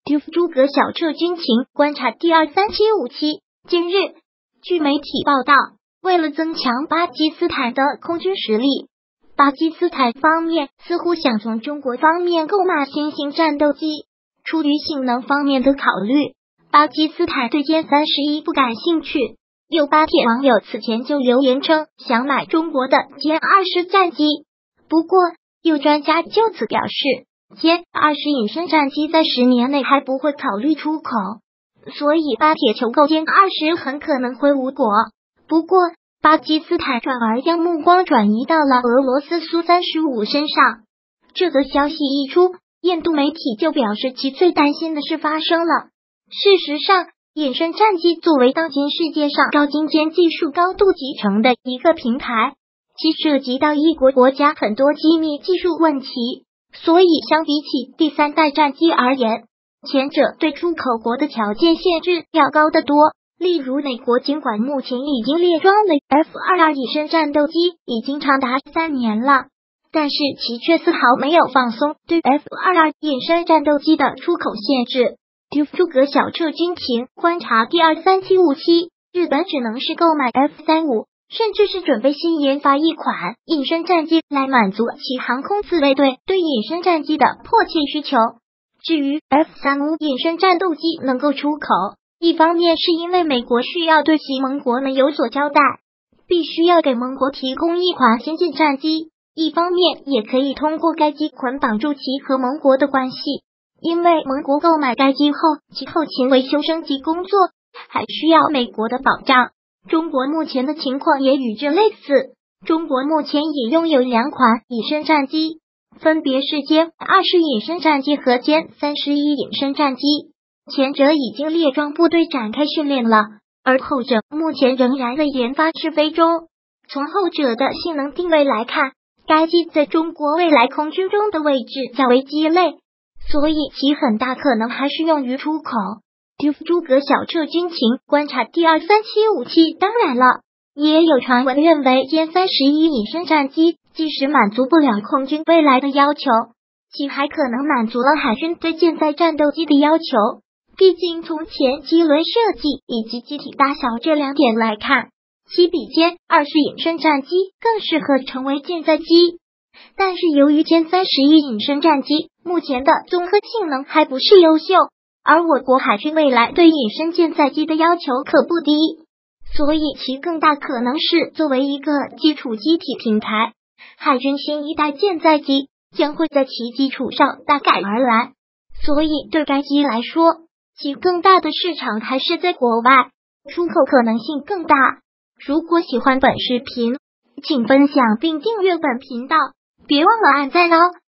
诸葛晓彻军情观察第23757。近日，据媒体报道，为了增强巴基斯坦的空军实力，巴基斯坦方面似乎想从中国方面购买新型战斗机。出于性能方面的考虑，巴基斯坦对歼31不感兴趣。有巴铁网友此前就留言称想买中国的歼20战机，不过有专家就此表示，歼20隐身战机在10年内还不会考虑出口，所以巴铁求购歼20很可能会无果。不过巴基斯坦转而将目光转移到了俄罗斯苏35身上。这则消息一出，印度媒体就表示其最担心的事发生了。事实上，隐身战机作为当今世界上高精尖技术高度集成的一个平台，其涉及到一国家很多机密技术问题，所以相比起第三代战机而言，前者对出口国的条件限制要高得多。例如美国尽管目前已经列装了 F-22 隐身战斗机已经长达3年了，但是其却丝毫没有放松对 F-22 隐身战斗机的出口限制。诸葛晓彻军情观察第23757。日本只能是购买 F-35，甚至是准备新研发一款隐身战机来满足其航空自卫队对隐身战机的迫切需求。至于 F-35 隐身战斗机能够出口，一方面是因为美国需要对其盟国们有所交代，必须要给盟国提供一款先进战机，一方面也可以通过该机捆绑住其和盟国的关系。因为盟国购买该机后，其后勤维修升级工作还需要美国的保障。中国目前的情况也与之类似，中国目前也拥有2款隐身战机，分别是歼20隐身战机和歼31隐身战机，前者已经列装部队展开训练了，而后者目前仍然在研发试飞中。从后者的性能定位来看，该机在中国未来空军中的位置较为鸡肋，所以其很大可能还是用于出口。诸葛晓彻军情观察第23757。当然了，也有传闻认为歼31隐身战机即使满足不了空军未来的要求，其还可能满足了海军对舰载战斗机的要求。毕竟从前机轮设计以及机体大小这2点来看，其比歼20隐身战机更适合成为舰载机。但是由于歼31隐身战机目前的综合性能还不是优秀，而我国海军未来对隐身舰载机的要求可不低，所以其更大可能是作为一个基础机体平台，海军新一代舰载机将会在其基础上大改而来，所以对该机来说，其更大的市场还是在国外，出口可能性更大。如果喜欢本视频，请分享并订阅本频道，别忘了按赞哦。